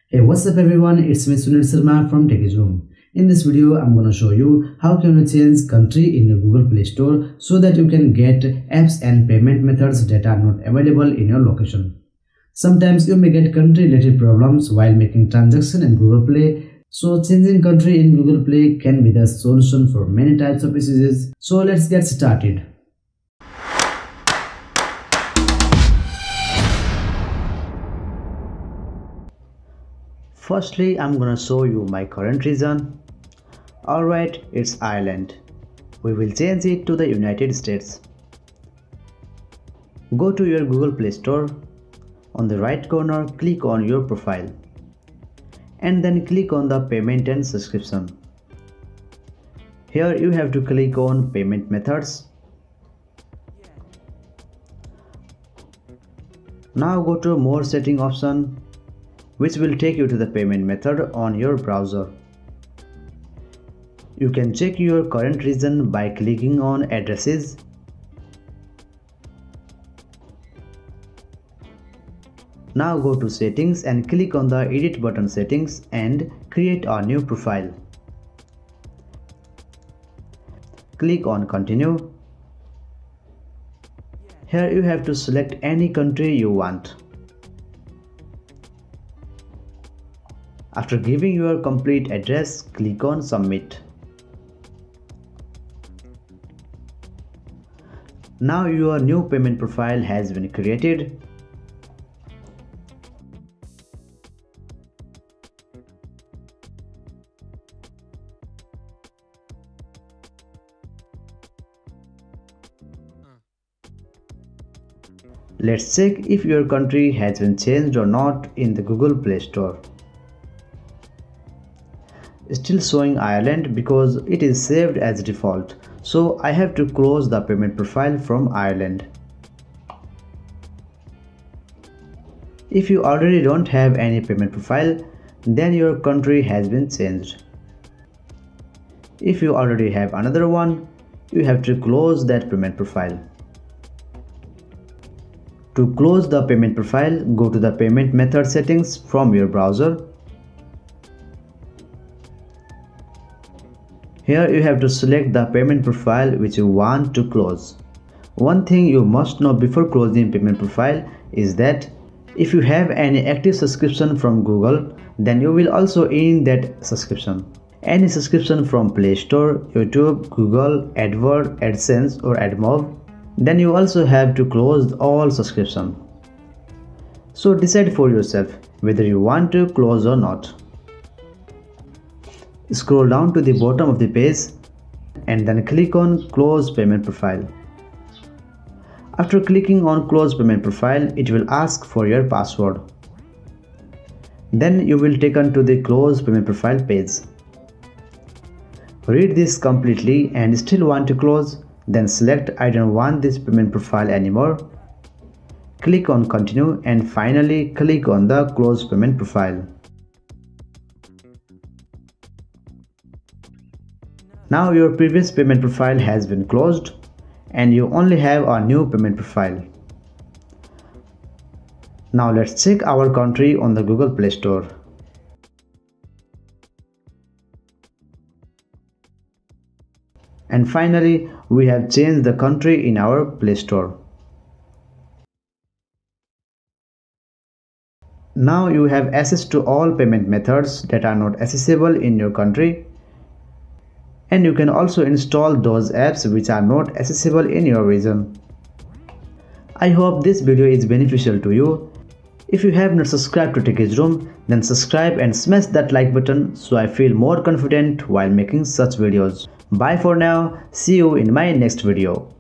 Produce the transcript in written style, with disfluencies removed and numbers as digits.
Hey, what's up everyone, it's me Sunil Sharma from TechieZoom. In this video, I'm gonna show you how can you change country in your Google Play Store so that you can get apps and payment methods that are not available in your location. Sometimes you may get country related problems while making transaction in Google Play, so changing country in Google Play can be the solution for many types of issues. So let's get started. Firstly, I'm gonna show you my current region. Alright, it's Ireland. We will change it to the United States. Go to your Google Play Store. On the right corner, click on your profile. And then click on the payment and subscription. Here you have to click on payment methods. Now go to more setting option, which will take you to the payment method on your browser. You can check your current region by clicking on addresses. Now go to settings and click on the edit button settings and create a new profile. Click on continue. Here you have to select any country you want. After giving your complete address, click on submit. Now your new payment profile has been created. Let's check if your country has been changed or not in the Google Play Store. Still showing Ireland because it is saved as default, so I have to close the payment profile from Ireland. If you already don't have any payment profile, then your country has been changed. If you already have another one, you have to close that payment profile. To close the payment profile, go to the payment method settings from your browser. Here you have to select the payment profile which you want to close. One thing you must know before closing payment profile is that if you have any active subscription from Google, then you will also earn that subscription. Any subscription from Play Store, YouTube, Google, AdWords, AdSense or AdMob, then you also have to close all subscription. So decide for yourself whether you want to close or not. Scroll down to the bottom of the page and then click on Close Payment Profile. After clicking on Close Payment Profile, it will ask for your password. Then you will taken to the Close Payment Profile page. Read this completely and still want to close, then select I don't want this payment profile anymore. Click on Continue and finally click on the Close Payment Profile. Now your previous payment profile has been closed and you only have a new payment profile. Now let's check our country on the Google Play Store. And finally, we have changed the country in our Play Store. Now you have access to all payment methods that are not accessible in your country. And you can also install those apps which are not accessible in your region. I hope this video is beneficial to you. If you have not subscribed to TechieZoom, then subscribe and smash that like button so I feel more confident while making such videos. Bye for now, see you in my next video.